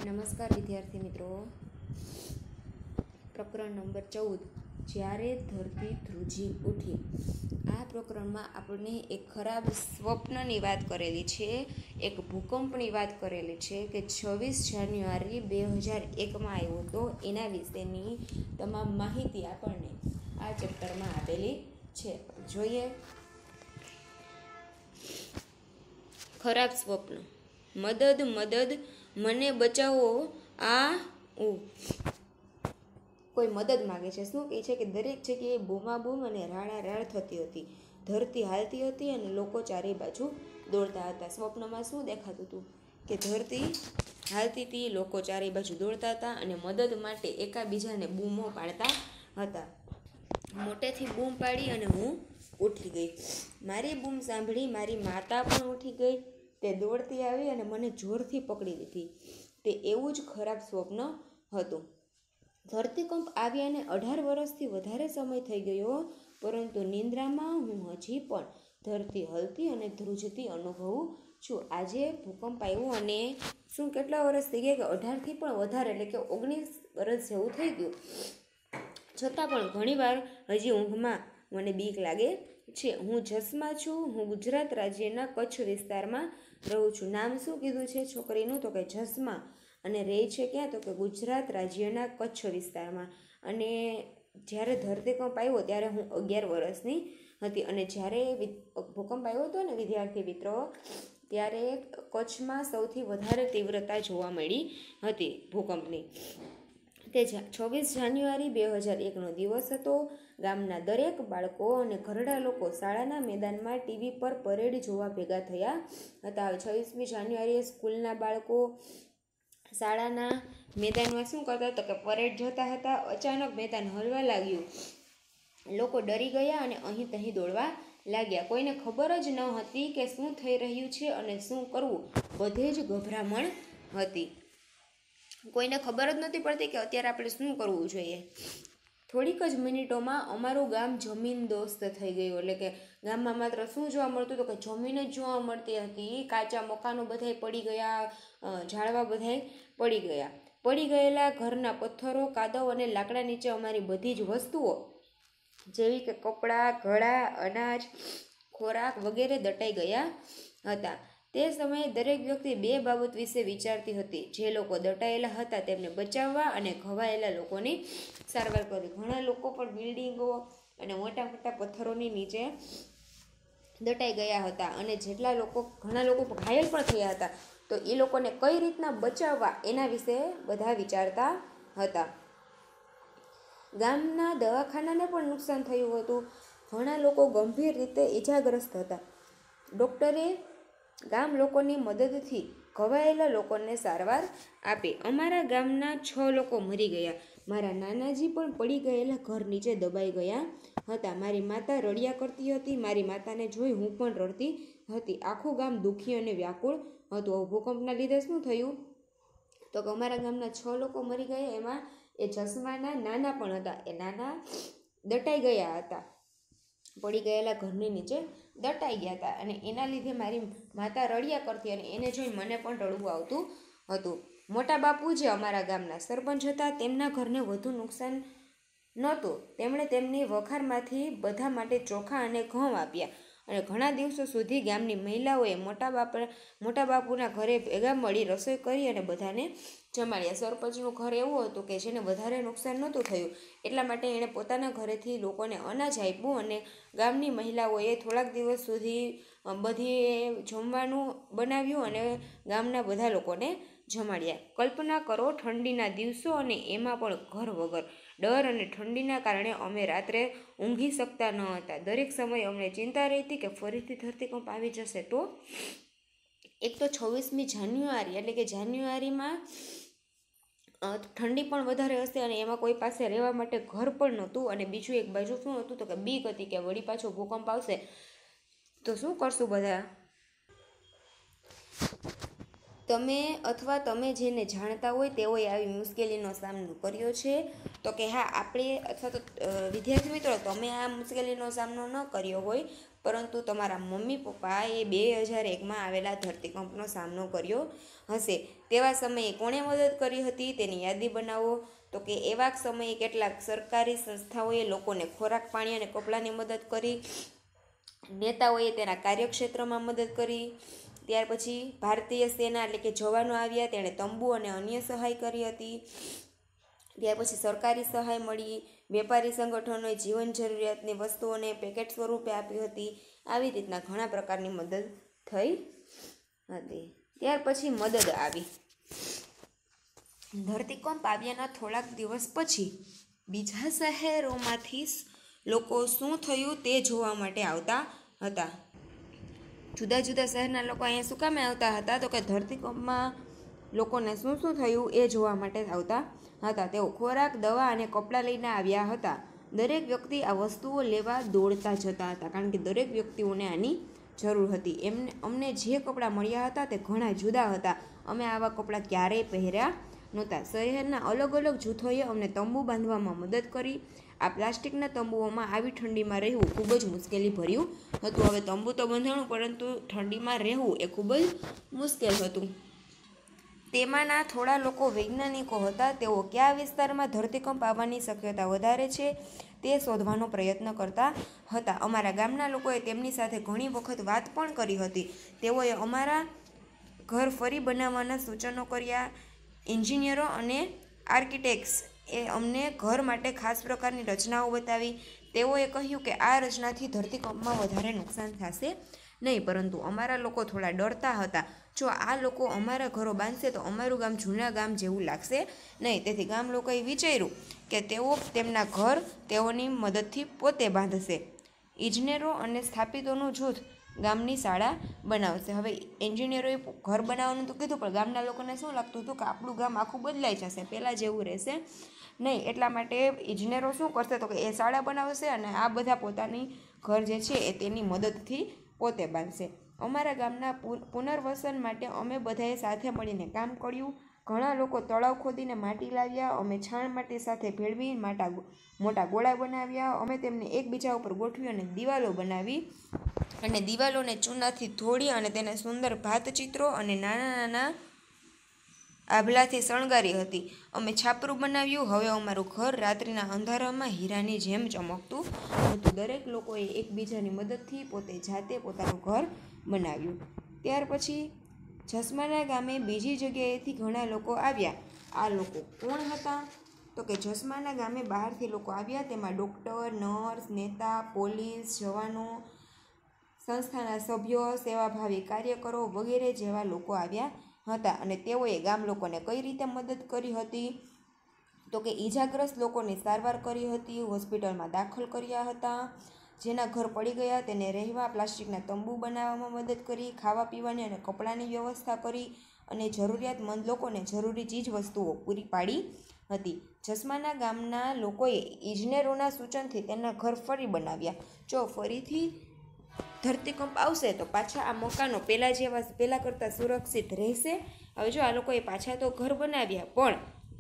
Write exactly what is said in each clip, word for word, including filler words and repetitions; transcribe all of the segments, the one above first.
નમસ્કાર વિદ્યાર્થી મિત્રો. પ્રકરણ નંબર ચૌદ, જ્યારે ધરતી ધ્રુજી ઉઠી. આ પ્રકરણમાં આપણને એક ખરાબ સ્વપ્નની વાત કરેલી છે, એક ભૂકંપની વાત કરેલી છે કે છવ્વીસ જાન્યુઆરી બે હજાર એકમાં આવ્યો હતો. એના વિશેની તમામ માહિતી આપણને આ ચેપ્ટરમાં આપેલી છે. જોઈએ. ખરાબ સ્વપ્ન. મદદ મદદ, મને બચાવો. આ કોઈ મદદ માગે છે. શું કહે છે કે દરેક જગ્યાએ બૂમાબૂમ અને રાડારાડ થતી હતી. ધરતી હાલતી હતી અને લોકો ચારે બાજુ દોડતા હતા. સ્વપ્નમાં શું દેખાતું હતું કે ધરતી હાલતી હતી, લોકો ચારે બાજુ દોડતા હતા અને મદદ માટે એકાબીજાને બૂમો પાડતા હતા. મોટેથી બૂમ પાડી અને હું ઉઠી ગઈ. મારી બૂમ સાંભળી મારી માતા પણ ઉઠી ગઈ. તે દોડતી આવી અને મને જોરથી પકડી લીધી. તે એવું જ ખરાબ સ્વપ્ન હતું. ધરતીકંપ આવ્યાને અઢાર વર્ષથી વધારે સમય થઈ ગયો, પરંતુ નિંદ્રામાં હું હજી પણ ધરતી હલતી અને ધ્રુજતી અનુભવું છું. આજે ભૂકંપ આવ્યો અને શું કેટલા વર્ષ થઈ ગયા કે અઢારથી પણ વધારે, એટલે કે ઓગણીસ વર્ષ જેવું થઈ ગયું. છતાં પણ ઘણીવાર હજી ઊંઘમાં મને બીક લાગે છે. હું જસમાં છું. હું ગુજરાત રાજ્યના કચ્છ વિસ્તારમાં રહું છું. નામ શું કીધું છે છોકરીનું? તો કે જસમાં. અને રહે છે ક્યાં? તો કે ગુજરાત રાજ્યના કચ્છ વિસ્તારમાં. અને જ્યારે ધરતીકંપ આવ્યો ત્યારે હું અગિયાર વર્ષની હતી. અને જ્યારે ભૂકંપ આવ્યો હતો ને વિદ્યાર્થી મિત્રો, ત્યારે કચ્છમાં સૌથી વધારે તીવ્રતા જોવા મળી હતી ભૂકંપની. તે છવ્વીસ જાન્યુઆરી બે હજાર એકનો દિવસ હતો. ગામના દરેક બાળકો અને ઘરડા લોકો શાળાના મેદાનમાં ટીવી પર પરેડ જોવા ભેગા થયા હતા. હવે છવ્વીસમી જાન્યુઆરીએ સ્કૂલના બાળકો શાળાના મેદાનમાં શું કરતા હતા કે પરેડ જોતા હતા. અચાનક મેદાન હલવા લાગ્યું. લોકો ડરી ગયા અને અહીં તહીં દોડવા લાગ્યા. કોઈને ખબર જ ન હતી કે શું થઈ રહ્યું છે અને શું કરવું. બધે જ ગભરામણ હતી. કોઈને ખબર જ નથી પડતી કે અત્યારે આપણે શું કરવું જોઈએ. થોડીક જ મિનિટોમાં અમારું ગામ જમીનદોસ્ત થઈ ગયું. એટલે કે ગામમાં માત્ર શું જોવા મળતું હતું કે જમીન જ જોવા મળતી હતી. કાચા મકાનો બધાય પડી ગયા, ઝાડવા બધાય પડી ગયા. પડી ગયેલા ઘરના પથ્થરો, કાદવ અને લાકડા નીચે અમારી બધી જ વસ્તુઓ જેવી કે કપડાં, ઘડા, અનાજ, ખોરાક વગેરે દટાઈ ગયા હતા. તે સમયે દરેક વ્યક્તિ બે બાબત વિશે વિચારતી હતી. જે લોકો દટાયેલા હતા તેમને બચાવવા અને ઘવાયેલા લોકોની સારવાર કરવી. ઘણા લોકો પણ બિલ્ડિંગો અને મોટા મોટા પથ્થરોની નીચે દટાઈ ગયા હતા અને જેટલા લોકો ઘણા લોકો ઘાયલ પણ થયા હતા. તો એ લોકોને કઈ રીતના બચાવવા એના વિશે બધા વિચારતા હતા. ગામના દવાખાનાને પણ નુકસાન થયું હતું. ઘણા લોકો ગંભીર રીતે ઈજાગ્રસ્ત હતા. ડૉક્ટરે ગામ લોકોની મદદથી ઘવાયેલા લોકોને સારવાર આપી. અમારા ગામના છ લોકો મરી ગયા. મારા નાનાજી પણ પડી ગયેલા ઘર નીચે દબાઈ ગયા હતા. મારી માતા રડ્યા કરતી હતી. મારી માતાને જોઈ હું પણ રડતી હતી. આખું ગામ દુઃખી અને વ્યાકુળ હતું. ભૂકંપના લીધે શું થયું તો કે અમારા ગામના છ લોકો મરી ગયા. એમાં એ જસમાના નાના પણ હતા. એ નાના દટાઈ ગયા હતા. પડી ગયેલા ઘરની નીચે દટાઈ ગયા હતા અને એના લીધે મારી માતા રડ્યા કરતી અને એને જોઈ મને પણ રડવું આવતું હતું. મોટા બાપુ જે અમારા ગામના સરપંચ હતા, તેમના ઘરને વધુ નુકસાન નહોતું. તેમણે તેમની વખારમાંથી બધા માટે ચોખા અને ઘઉં આપ્યા અને ઘણા દિવસો સુધી ગામની મહિલાઓએ મોટા બાપા મોટા બાપુના ઘરે ભેગા મળી રસોઈ કરી અને બધાને જમાડ્યા. સરપંચનું ઘર એવું હતું કે જેને વધારે નુકસાન નહોતું થયું, એટલા માટે એણે પોતાના ઘરેથી લોકોને અનાજ આપ્યું અને ગામની મહિલાઓએ થોડાક દિવસ સુધી બધી જમવાનું બનાવ્યું અને ગામના બધા લોકોને જમાડ્યા. કલ્પના કરો, ઠંડીના દિવસો અને એમાં પણ ઘર વગર. ડર અને ઠંડીના કારણે અમે રાત્રે ઊંઘી શકતા ન હતા. દરેક સમયે અમને ચિંતા રહેતી કે ફરીથી ધરતીકંપ આવી જશે તો. એક તો છવ્વીસમી જાન્યુઆરી એટલે કે જાન્યુઆરીમાં ઠંડી પણ વધારે હશે અને એમાં કોઈ પાસે રહેવા માટે ઘર પણ નહોતું. અને બીજું એક બાજુ શું હતું તો કે બીક હતી કે વળી પાછો ભૂકંપ આવશે તો શું કરશું બધા. તમે અથવા તમે જેને જાણતા હોય તેઓએ આવી મુશ્કેલીનો સામનો કર્યો છે તો કે હા આપણે અથવા તો વિદ્યાર્થી મિત્રો તમે આ મુશ્કેલીનો સામનો ન કર્યો હોય પરંતુ તમારા મમ્મી પપ્પા એ બે હજાર એકમાં આવેલા ધરતીકંપનો સામનો કર્યો હશે. તેવા સમયે કોણે મદદ કરી હતી તેની યાદી બનાવો. તો કે એવા સમયે કેટલાક સરકારી સંસ્થાઓએ લોકોને ખોરાક, પાણી અને કપડાની મદદ કરી. નેતાઓએ તેના કાર્યક્ષેત્રમાં મદદ કરી. ત્યાર પછી ભારતીય સેના એટલે કે જવાનો આવ્યા, તેણે તંબુ અને અન્ય સહાય કરી હતી. ત્યાર પછી સરકારી સહાય મળી. વેપારી સંગઠનોએ જીવન જરૂરિયાતની વસ્તુઓને પેકેટ સ્વરૂપે આપી હતી. આવી રીતના ઘણા પ્રકારની મદદ થઈ હતી. ત્યાર પછી મદદ આવી. ધરતીકંપ આવ્યાના થોડાક દિવસ પછી બીજા શહેરોમાંથી લોકો શું થયું તે જોવા માટે આવતા હતા. જુદા જુદા શહેરના લોકો અહીંયા શું કામે આવતા હતા? તો કે ધરતીકંપમાં લોકોને શું શું થયું એ જોવા માટે આવતા હતા. તેઓ ખોરાક, દવા અને કપડાં લઈને આવ્યા હતા. દરેક વ્યક્તિ આ વસ્તુઓ લેવા દોડતા જતા હતા, કારણ કે દરેક વ્યક્તિઓને આની જરૂર હતી. એમને અમને જે કપડાં મળ્યા હતા તે ઘણા જુદા હતા. અમે આવા કપડાં ક્યારેય પહેર્યા નહોતા. શહેરના અલગ અલગ જૂથોએ અમને તંબુ બાંધવામાં મદદ કરી. આ પ્લાસ્ટિકના તંબુઓમાં આવી ઠંડીમાં રહેવું ખૂબ જ મુશ્કેલી ભર્યું હતું. હવે તંબુ તો બંધાણું, પરંતુ ઠંડીમાં રહેવું એ ખૂબ જ મુશ્કેલ હતું. તેમાંના થોડા લોકો વૈજ્ઞાનિકો હતા. તેઓ કયા વિસ્તારમાં ધરતીકંપ આવવાની શક્યતા વધારે છે તે શોધવાનો પ્રયત્ન કરતા હતા. અમારા ગામના લોકોએ તેમની સાથે ઘણી વખત વાત પણ કરી હતી. તેઓએ અમારા ઘર ફરી બનાવવાના સૂચનો કર્યા. એન્જિનિયરો અને આર્કિટેક્ટ્સ એ અમને ઘર માટે ખાસ પ્રકારની રચનાઓ બતાવી. તેઓએ કહ્યું કે આ રચનાથી ધરતીકંપમાં વધારે નુકસાન થશે નહીં, પરંતુ અમારા લોકો થોડા ડરતા હતા. જો આ લોકો અમારા ઘરો બાંધશે તો અમારું ગામ જૂના ગામ જેવું લાગશે નહીં. તેથી ગામ લોકોએ વિચાર્યું કે તેઓ તેમના ઘર તેઓની મદદથી પોતે બાંધશે. ઇજનેરો અને સ્થાપિતોનું જૂથ ગામની શાળા બનાવશે. હવે એન્જિનિયરોએ ઘર બનાવવાનું તો કીધું, પણ ગામના લોકોને શું લાગતું હતું કે આપણું ગામ આખું બદલાઈ જશે, પહેલાં જેવું રહેશે નહીં. એટલા માટે ઇજનેરો શું કરશે? તો કે એ શાળા બનાવશે અને આ બધા પોતાની ઘર જે છે એ તેની મદદથી પોતે બાંધશે. અમારા ગામના પુનર્વસન માટે અમે બધાએ સાથે મળીને કામ કર્યું. ઘણા લોકો તળાવ ખોદીને માટી લાવ્યા. અમે છાણ માટી સાથે ભેળવી માટા મોટા ગોળા બનાવ્યા. અમે તેમને એકબીજા ઉપર ગોઠવી અને દિવાલો બનાવી અને દિવાલોને ચૂનાથી ધોળી અને તેને સુંદર ભાતચિત્રો અને નાના નાના આભલાથી શણગારી હતી. અમે છાપરું બનાવ્યું. હવે અમારું ઘર રાત્રિના અંધારામાં હીરાની જેમ ચમકતું હતું. દરેક લોકોએ એકબીજાની મદદથી પોતે જાતે પોતાનું ઘર બનાવ્યું. ત્યાર પછી જસમાના ગામે બીજી જગ્યાએથી ઘણા લોકો આવ્યા. આ લોકો કોણ હતા? તો કે જસમાના ગામે બહારથી લોકો આવ્યા. તેમાં ડૉક્ટર, નર્સ, નેતા, પોલીસ, જવાનો, સંસ્થાના સભ્યો, સેવાભાવી કાર્યકરો વગેરે જેવા લોકો આવ્યા હતા. અને તેઓએ ગામ લોકોને કઈ રીતે મદદ કરી હતી? તો કે ઈજાગ્રસ્ત લોકોની સારવાર કરી હતી, હોસ્પિટલમાં દાખલ કર્યા હતા. જેના ઘર પડી ગયા તેને રહેવા પ્લાસ્ટિકના તંબુ બનાવવામાં મદદ કરી. ખાવા પીવાની અને કપડાની વ્યવસ્થા કરી અને જરૂરિયાતમંદ લોકોને જરૂરી ચીજ વસ્તુઓ પૂરી પાડી હતી. જસમાના ગામના લોકોએ ઇજનેરોના સૂચનથી તેના ઘર ફરી બનાવ્યા. જો ફરીથી ધરતીકંપ આવશે તો પાછા આ મકાનો પહેલાં જેવા પહેલાં કરતાં સુરક્ષિત રહેશે. હવે જો આ લોકોએ પાછા તો ઘર બનાવ્યા, પણ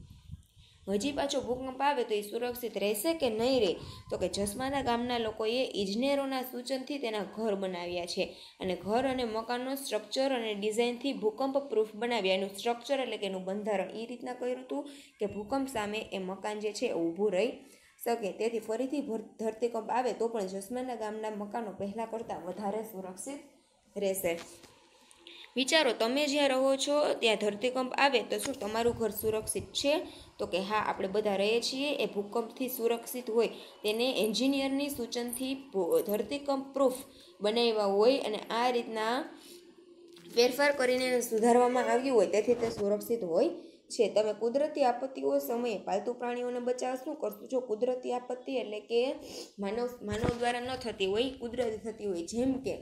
હજી પાછો ભૂકંપ આવે તો એ સુરક્ષિત રહેશે કે નહીં રહે? તો કે જસમાના ગામના લોકોએ ઇજનેરોના સૂચનથી તેના ઘર બનાવ્યા છે. અને ઘર અને મકાનનો સ્ટ્રક્ચર અને ડિઝાઇનથી ભૂકંપ પ્રૂફ બનાવ્યા. એનું સ્ટ્રક્ચર એટલે કે એનું બંધારણ એ રીતના કર્યું હતું કે ભૂકંપ સામે એ મકાન જે છે એ ઊભું રહી શકે. તેથી ફરીથી ધરતીકંપ આવે તો પણ જસમાના ગામના મકાનો પહેલાં કરતાં વધારે સુરક્ષિત રહેશે. વિચારો, તમે જ્યાં રહો છો ત્યાં ધરતીકંપ આવે તો શું તમારું ઘર સુરક્ષિત છે? તો કે હા, આપણે બધા રહીએ છીએ એ ભૂકંપથી સુરક્ષિત હોય. તેને એન્જિનિયરની સૂચનથી ધરતીકંપ પ્રૂફ બનાવ્યા હોય અને આ રીતના ફેરફાર કરીને સુધારવામાં આવ્યું હોય, તેથી તે સુરક્ષિત હોય છે. તમે કુદરતી આપત્તિઓ સમયે પાલતુ પ્રાણીઓને બચાવવા શું કરશો? જો કુદરતી આપત્તિ એટલે કે માનવ માનવ દ્વારા ન થતી હોય, કુદરતી થતી હોય, જેમ કે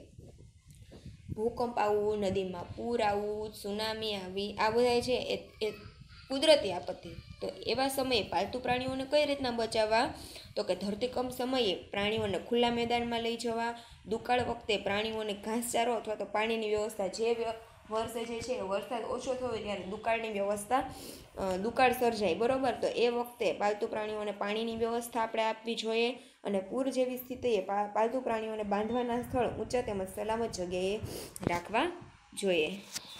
ભૂકંપ આવવું, નદીમાં પૂર આવવું, સુનામી આવી, આ બધા છે એ એ કુદરતી આપત્તિ. તો એવા સમયે પાલતુ પ્રાણીઓને કઈ રીતના બચાવવા? તો કે ધરતીકંપ સમયે પ્રાણીઓને ખુલ્લા મેદાનમાં લઈ જવા. દુકાળ વખતે પ્રાણીઓને ઘાસચારો અથવા તો પાણીની વ્યવસ્થા, જે વર્ષે જે છે વરસાદ ઓછો થયો ત્યારે દુકાળની વ્યવસ્થા દુકાળ સર્જાય, બરોબર, તો એ વખતે પાલતુ પ્રાણીઓને પાણીની વ્યવસ્થા આપણે આપવી જોઈએ. અને પૂર જેવી સ્થિતિએ પાલતુ પ્રાણીઓને બાંધવાના સ્થળ ઊંચા તેમજ સલામત જગ્યાએ રાખવા જોઈએ.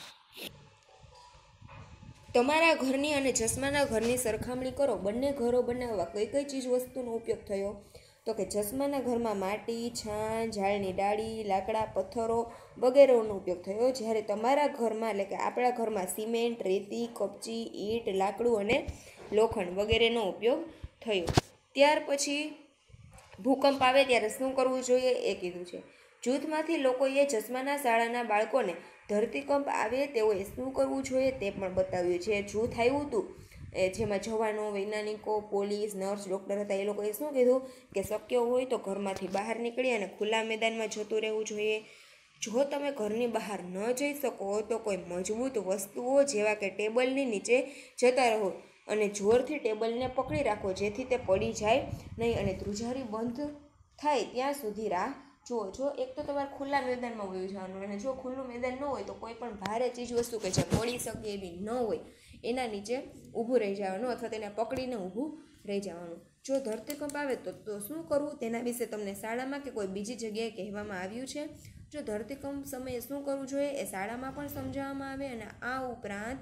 તમારા ઘરની અને જસમાના ઘરની સરખામણી કરો. બંને ઘરો બનાવવા કઈ કઈ ચીજ વસ્તુનો ઉપયોગ થયો? તો કે જસમાના ઘરમાં માટી, છાણ, ઝાડની ડાળી, લાકડા, પથ્થરો વગેરેનો ઉપયોગ થયો, જ્યારે તમારા ઘરમાં એટલે કે આપણા ઘરમાં સિમેન્ટ, રેતી, કપચી, ઈંટ, લાકડું અને લોખંડ વગેરેનો ઉપયોગ થયો. ત્યાર પછી ભૂકંપ આવે ત્યારે શું કરવું જોઈએ એ કીધું છે. જૂથમાંથી લોકોએ જસમાના શાળાના બાળકોને ધરતીકંપ આવે તેઓએ શું કરવું જોઈએ તે પણ બતાવ્યું છે. જૂથ આવ્યું હતું જેમાં જવાનો, વૈજ્ઞાનિકો, પોલીસ, નર્સ, ડૉક્ટર હતા. એ લોકોએ શું કીધું કે શક્ય હોય તો ઘરમાંથી બહાર નીકળી અને ખુલ્લા મેદાનમાં જતું રહેવું જોઈએ. જો તમે ઘરની બહાર ન જઈ શકો તો કોઈ મજબૂત વસ્તુઓ જેવા કે ટેબલની નીચે જતા રહો અને જોરથી ટેબલને પકડી રાખો જેથી તે પડી જાય નહીં અને ધ્રુજારી બંધ થાય ત્યાં સુધી રાહ જુઓ. જો એક તો તમારે ખુલ્લા મેદાનમાં વયું જવાનું અને જો ખુલ્લું મેદાન ન હોય તો કોઈ પણ ભારે ચીજ વસ્તુ કે જે પડી શકે એવી ન હોય એના નીચે ઊભું રહી જવાનું અથવા તેને પકડીને ઊભું રહી જવાનું. જો ધરતીકંપ આવે તો તો શું કરવું તેના વિશે તમને શાળામાં કે કોઈ બીજી જગ્યાએ કહેવામાં આવ્યું છે. જો ધરતીકંપ સમયે શું કરવું જોઈએ એ શાળામાં પણ સમજાવવામાં આવે અને આ ઉપરાંત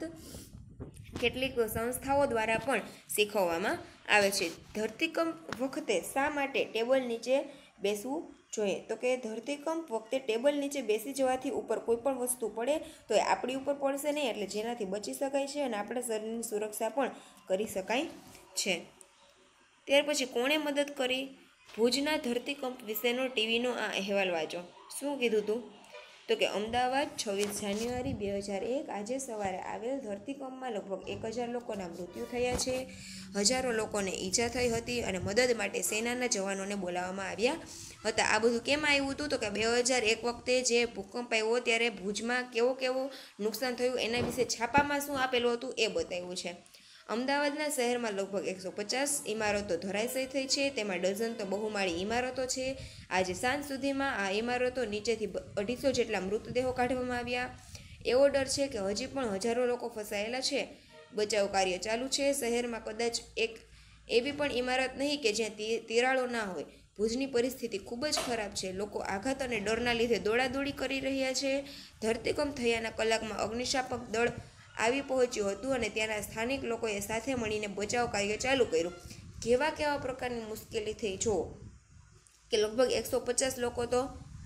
કેટલીક સંસ્થાઓ દ્વારા પણ શીખવવામાં આવે છે. ધરતીકંપ વખતે શા માટે ટેબલ નીચે બેસવું જોઈએ? તો કે ધરતીકંપ વખતે ટેબલ નીચે બેસી જવાથી ઉપર કોઈ પણ વસ્તુ પડે તો એ આપણી ઉપર પડશે નહીં, એટલે જેનાથી બચી શકાય છે અને આપણા શરીરની સુરક્ષા પણ કરી શકાય છે. ત્યાર પછી કોણે મદદ કરી? ભુજના ધરતીકંપ વિશેનો ટીવીનો આ અહેવાલ વાંચો. શું કીધું હતું? તો કે અમદાવાદ છવ્વીસ જાન્યુઆરી બે હજાર એક આજે સવારે આવેલ ધરતીકંપમાં લગભગ એક હજાર લોકોના મૃત્યુ થયા છે, હજારો લોકોને ઈજા થઈ હતી અને મદદ માટે સેનાના જવાનોને બોલાવવામાં આવ્યા હતા. આ બધું કેમ આવ્યું હતું? તો કે બે હજાર એક વખતે જે ભૂકંપ આવ્યો ત્યારે ભુજમાં કેવો કેવો નુકસાન થયું એના વિશે છાપામાં શું આપેલું હતું એ બતાવ્યું છે. અમદાવાદના શહેરમાં લગભગ એકસો પચાસ ઇમારતો ધરાશાયી થઈ છે, તેમાં ડઝન તો બહુમાળી ઇમારતો છે. આજે સાંજ સુધીમાં આ ઇમારતો નીચેથી અઢીસો જેટલા મૃતદેહો કાઢવામાં આવ્યા. એવો ડર છે કે હજી પણ હજારો લોકો ફસાયેલા છે. બચાવ કાર્ય ચાલુ છે. શહેરમાં કદાચ એક એવી પણ ઇમારત નહીં કે જ્યાં તિરાડો ના હોય. ભુજની પરિસ્થિતિ ખૂબ જ ખરાબ છે. લોકો આઘાત અને ડરના લીધે દોડાદોડી કરી રહ્યા છે. ધરતીકંપ થયાના કલાકમાં અગ્નિશામક દળ આવી પહોંચ્યું હતું અને ત્યાંના સ્થાનિક લોકોએ સાથે મળીને બચાવ કાર્ય ચાલુ કર્યું. કેવા કેવા પ્રકારની મુશ્કેલી થઈ જો કે લગભગ એકસો પચાસ લોકો તો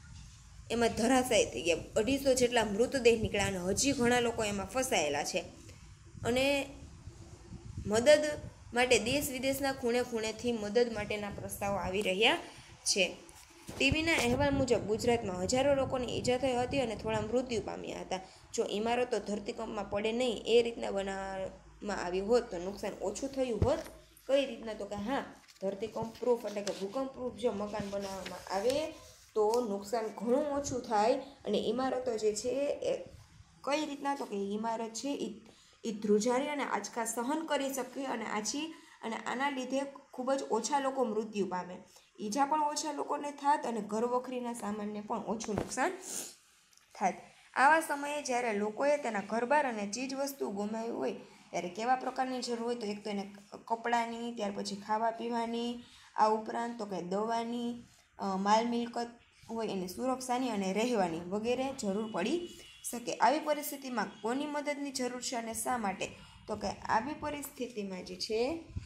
એમાં ધરાશાયી થઈ ગયા, અઢીસો જેટલા મૃતદેહ નીકળ્યા અને હજી ઘણા લોકો એમાં ફસાયેલા છે. અને મદદ માટે દેશ વિદેશના ખૂણે ખૂણેથી મદદ માટેના પ્રસ્તાવો આવી રહ્યા છે. ટીવીના અહેવાલ મુજબ ગુજરાતમાં હજારો લોકોની ઈજા થઈ હતી અને થોડા મૃત્યુ પામ્યા હતા. જો ઇમારતો ધરતીકંપમાં પડે નહીં એ રીતના બનાવવામાં આવી હોત તો નુકસાન ઓછું થયું હોત. કઈ રીતના? તો કે હા, ધરતીકંપ પ્રૂફ એટલે કે ભૂકંપ પ્રૂફ જો મકાન બનાવવામાં આવે તો નુકસાન ઘણું ઓછું થાય અને ઇમારતો જે છે એ કઈ રીતના? તો કે ઇમારત છે એ એ ધ્રુજારી અને આંચકા સહન કરી શકે અને આછી અને આના લીધે ખૂબ જ ઓછા લોકો મૃત્યુ પામે, ઈજા પણ ઓછા લોકોને થાત અને ઘર વખરીના સામાનને પણ ઓછું નુકસાન થાત. આવા સમયે જ્યારે લોકોએ તેના ઘરબાર અને ચીજ વસ્તુ ગુમાવી હોય ત્યારે કેવા પ્રકારની જરૂર હોય? તો એક તો એને કપડાની, ત્યાર પછી ખાવા પીવાની, આ ઉપરાંત તો કે દવાની, માલ મિલકત હોય એની સુરક્ષાની અને રહેવાની વગેરે જરૂર પડી શકે. આવી પરિસ્થિતિમાં કોની મદદની જરૂર છે અને શા માટે? તો કે આવી પરિસ્થિતિમાં જે છે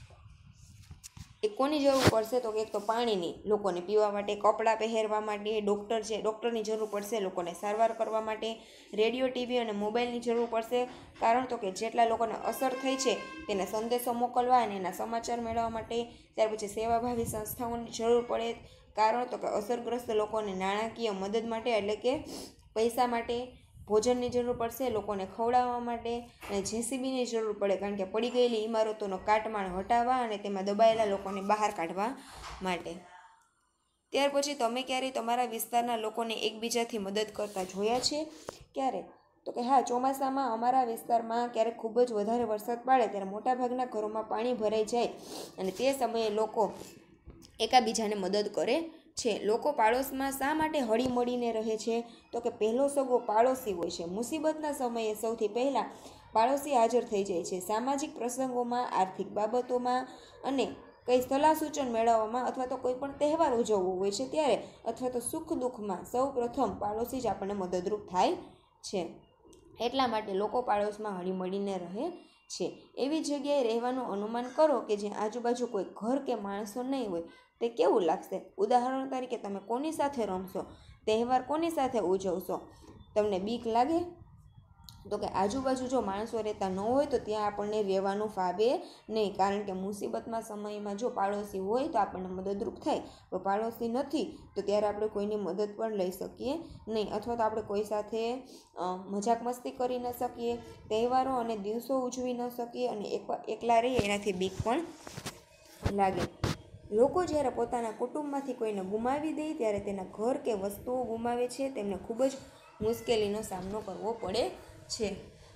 એ કોની જરૂર પડશે? તો કે એક તો પાણીની, લોકોને પીવા માટે, કપડાં પહેરવા માટે, ડૉક્ટર છે ડૉક્ટરની જરૂર પડશે, લોકોને સારવાર કરવા માટે, રેડિયો, ટીવી અને મોબાઈલની જરૂર પડશે. કારણ તો કે જેટલા લોકોને અસર થઈ છે તેને સંદેશો મોકલવા અને એના સમાચાર મેળવવા માટે. ત્યાર પછી સેવાભાવી સંસ્થાઓની જરૂર પડે. કારણ તો કે અસરગ્રસ્ત લોકોને નાણાકીય મદદ માટે એટલે કે પૈસા માટે, ભોજનની જરૂર પડશે, લોકોને ખવડાવવા માટે અને જેસીબીની જરૂર પડે કારણ કે પડી ગયેલી ઇમારતોનો કાટમાળ હટાવવા અને તેમાં દબાયેલા લોકોને બહાર કાઢવા માટે. ત્યાર પછી તમે ક્યારેય તમારા વિસ્તારના લોકોને એકબીજાથી મદદ કરતા જોયા છે? ક્યારે? તો કે હા, ચોમાસામાં અમારા વિસ્તારમાં ક્યારેક ખૂબ જ વધારે વરસાદ પડે ત્યારે મોટાભાગના ઘરોમાં પાણી ભરાઈ જાય અને તે સમયે લોકો એકાબીજાને મદદ કરે છે. લોકો પાડોશમાં શા માટે હળી મળીને રહે છે? તો કે પહેલો સગો પાડોશી હોય છે. મુસીબતના સમયે સૌથી પહેલાં પાડોશી હાજર થઈ જાય છે. સામાજિક પ્રસંગોમાં, આર્થિક બાબતોમાં અને કંઈ સલાહ સૂચન મેળવવામાં અથવા તો કોઈ પણ તહેવાર ઉજવવો હોય છે ત્યારે અથવા તો સુખ દુઃખમાં સૌ પ્રથમ પાડોશી જ આપણને મદદરૂપ થાય છે. એટલા માટે લોકો પાડોશમાં હળીમળીને રહે છે. એવી જગ્યાએ રહેવાનું અનુમાન કરો કે જ્યાં આજુબાજુ કોઈ ઘર કે માણસો નહીં હોય. તે કેવું લાગશે? ઉદાહરણ તરીકે તમે કોની સાથે રમશો? તહેવાર કોની સાથે ઉજવશો? તમને બીક લાગે? તો કે આજુબાજુ જો માણસો રહેતા ન હોય તો ત્યાં આપણને રહેવાનું ફાવે નહીં, કારણ કે મુસીબતમાં સમયમાં જો પાડોશી હોય તો આપણને મદદરૂપ થાય. તો પાડોશી નથી તો ત્યારે આપણે કોઈની મદદ પણ લઈ શકીએ નહીં, અથવા તો આપણે કોઈ સાથે મજાક મસ્તી કરી ન શકીએ, તહેવારો અને દિવસો ઉજવી ન શકીએ, અને એકલા રહીએ એનાથી બીક પણ લાગે. લોકો જ્યારે પોતાના કુટુંબમાંથી કોઈને ગુમાવી દે ત્યારે તેના ઘર કે વસ્તુઓ ગુમાવે છે. તેમને ખૂબ જ મુશ્કેલીનો સામનો કરવો પડે છે.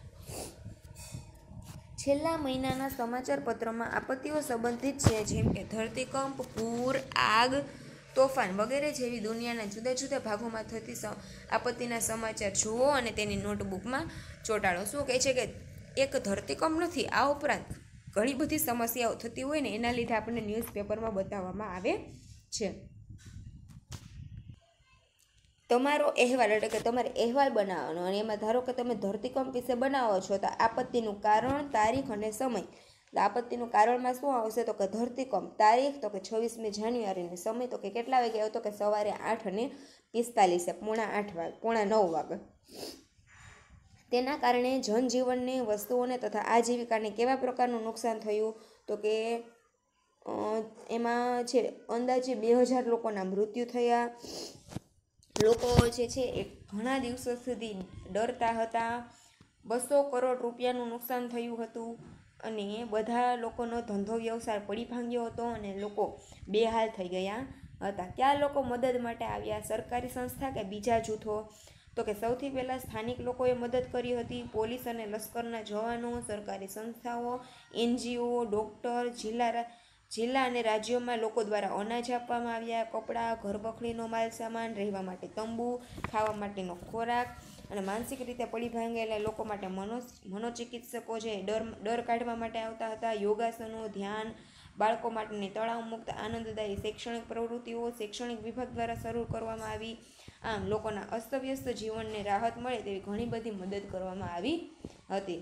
છેલ્લા મહિનાના સમાચાર પત્રમાં આપત્તિઓ સંબંધિત છે, જેમ કે ધરતીકંપ, પૂર, આગ, તોફાન વગેરે જેવી દુનિયાના જુદા જુદા ભાગોમાં થતી આપત્તિના સમાચાર જુઓ અને તેની નોટબુકમાં ચોંટાડો. શું કહે છે કે એક ધરતીકંપ નથી, આ ઉપરાંત ઘણી બધી સમસ્યાઓ થતી હોય ને એના લીધે આપણને ન્યૂઝપેપરમાં બતાવવામાં આવે છે. તમારો અહેવાલ એટલે કે તમારે અહેવાલ બનાવવાનો, અને એમાં ધારો કે તમે ધરતીકંપ વિશે બનાવો છો તો આપત્તિનું કારણ, તારીખ અને સમય. આપત્તિનું કારણમાં શું આવશે? તો કે ધરતીકંપ. તારીખ તો કે છવ્વીસમી જાન્યુઆરીને સમય તો કે કેટલા વાગે આવ્યો? તો કે સવારે આઠ અને પિસ્તાલીસે પોણા આઠ વાગે પોણા નવ વાગે. તેના કારણે જનજીવનને, વસ્તુઓને તથા આજીવિકાને કેવા પ્રકારનું નુકસાન થયું? તો કે એમાં છે અંદાજે બે હજાર લોકોના મૃત્યુ થયા. લોકો જે છે એ ઘણા દિવસો સુધી ડરતા હતા. બસો કરોડ રૂપિયાનું નુકસાન થયું હતું, અને બધા લોકોનો ધંધો વ્યવસાય પડી ભાંગ્યો હતો, અને લોકો બેહાલ થઈ ગયા હતા. ક્યાં લોકો મદદ માટે આવ્યા? સરકારી સંસ્થા કે બીજા જૂથો? તો કે સૌથી પહેલાં સ્થાનિક લોકોએ મદદ કરી હતી. પોલીસ અને લશ્કરના જવાનો, સરકારી સંસ્થાઓ, એનજીઓ, ડૉક્ટર, જિલ્લા જિલ્લા અને રાજ્યોમાં લોકો દ્વારા અનાજ આપવામાં આવ્યા. કપડાં, ઘરવખરીનો માલ સામાન, રહેવા માટે તંબુ, ખાવા માટેનો ખોરાક, અને માનસિક રીતે પડી ભાંગેલા લોકો માટે મનો મનોચિકિત્સકો જે ડર ડર કાઢવા માટે આવતા હતા. યોગાસનો, ધ્યાન, બાળકો માટેની તણાવ મુક્ત આનંદદાયી શૈક્ષણિક પ્રવૃત્તિઓ શૈક્ષણિક વિભાગ દ્વારા શરૂ કરવામાં આવી. આમ લોકોના અસ્તવ્યસ્ત જીવનને રાહત મળે તેવી ઘણી બધી મદદ કરવામાં આવી હતી.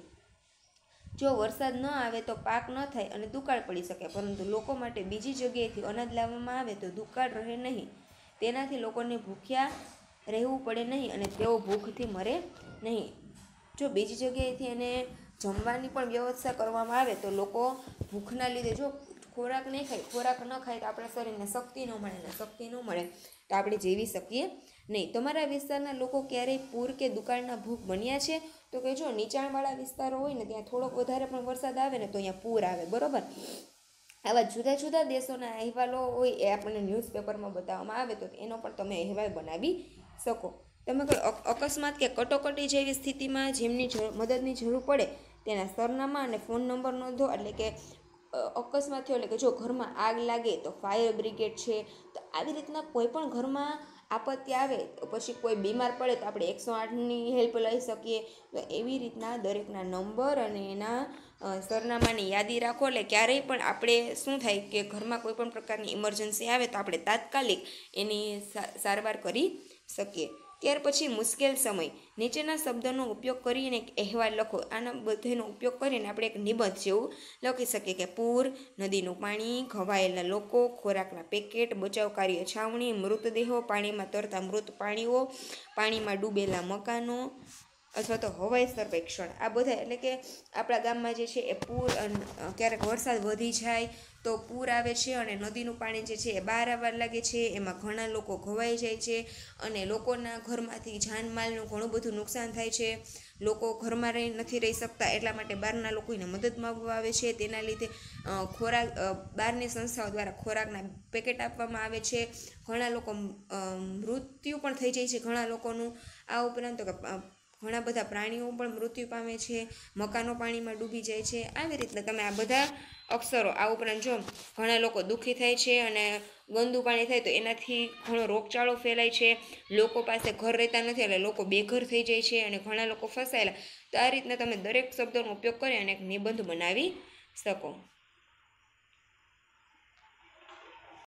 જો વરસાદ ન આવે તો પાક ન થાય અને દુકાળ પડી શકે, પરંતુ લોકો માટે બીજી જગ્યાએથી અનાજ લાવવામાં આવે તો દુકાળ રહે નહીં. તેનાથી લોકોને ભૂખ્યા રહેવું પડે નહીં અને તેઓ ભૂખથી મરે નહીં. જો બીજી જગ્યાએથી એને જમવાની પણ વ્યવસ્થા કરવામાં આવે તો લોકો ભૂખના લીધે જો ખોરાક નહીં ખાય ખોરાક ન ખાય તો આપણા શરીરને શક્તિ ન મળે, ને શક્તિ ન મળે તો આપણે જીવી શકીએ નહીં. તમારા વિસ્તારના લોકો ક્યારેય પૂર કે દુકાળના ભોગ બન્યા છે? તો કે જો નીચાણવાળા વિસ્તારો હોય ને ત્યાં થોડોક વધારે પણ વરસાદ આવે ને તો અહીંયા પૂર આવે, બરાબર. આવા જુદા જુદા દેશોના અહેવાલો હોય એ આપણને ન્યૂઝપેપરમાં બતાવવામાં આવે તો એનો પણ તમે અહેવાલ બનાવી શકો. તમે કોઈ અકસ્માત કે કટોકટી જેવી સ્થિતિમાં જેમની મદદની જરૂર પડે તેના સરનામા અને ફોન નંબર નોંધો. એટલે કે અકસ્માત થયો એટલે કે જો ઘરમાં આગ લાગે તો ફાયર બ્રિગેડ છે. તો આવી રીતના કોઈ પણ ઘરમાં આપત્તિ આવે તો પછી કોઈ બીમાર પડે તો આપણે એકસો આઠની હેલ્પ લઈ શકીએ. તો એવી રીતના દરેકના નંબર અને એના સરનામાની યાદી રાખો. એટલે ક્યારેય પણ આપણે શું થાય કે ઘરમાં કોઈ પણ પ્રકારની ઇમરજન્સી આવે તો આપણે તાત્કાલિક એની સારવાર કરી શકીએ. ત્યાર પછી મુશ્કેલ સમય. નીચેના શબ્દોનો ઉપયોગ કરીને એક અહેવાલ લખો. આના બધાનો ઉપયોગ કરીને આપણે એક નિબંધ જેવું લખી શકીએ કે પૂર, નદીનું પાણી, ઘવાયેલા લોકો, ખોરાકના પેકેટ, બચાવ કાર્ય છાવણી, મૃતદેહો, પાણીમાં તરતા મૃત પ્રાણીઓ, પાણીમાં ડૂબેલા મકાનો, અથવા તો હવાઈ સર્વેક્ષણ. આ બધા એટલે કે આપણા ગામમાં જે છે એ પૂર, ક્યારેક વરસાદ વધી જાય તો પૂર આવે છે અને નદીનું પાણી જે છે એ બહાર આવવા લાગે છે. એમાં ઘણા લોકો ઘવાઈ જાય છે અને લોકોના ઘરમાંથી જાનમાલનું ઘણું બધું નુકસાન થાય છે. લોકો ઘરમાં રહી નથી રહી શકતા એટલા માટે બહારના લોકોને મદદ માંગવા આવે છે. તેના લીધે ખોરાક બહારની સંસ્થાઓ દ્વારા ખોરાકના પેકેટ આપવામાં આવે છે. ઘણા લોકો મૃત્યુ પણ થઈ જાય છે ઘણા લોકોનું. આ ઉપરાંત તો કે ઘણા બધા પ્રાણીઓ પણ મૃત્યુ પામે છે. મકાનો પાણીમાં ડૂબી જાય છે. આવી રીતના તમે આ બધા અક્ષરો. આ ઉપરાંત જો ઘણા લોકો દુઃખી થાય છે અને ગંદુ પાણી થાય તો એનાથી ઘણો રોગચાળો ફેલાય છે. લોકો પાસે ઘર રહેતા નથી એટલે લોકો બેઘર થઈ જાય છે અને ઘણા લોકો ફસાયેલા. તો આ રીતના તમે દરેક શબ્દોનો ઉપયોગ કરી અને એક નિબંધ બનાવી શકો.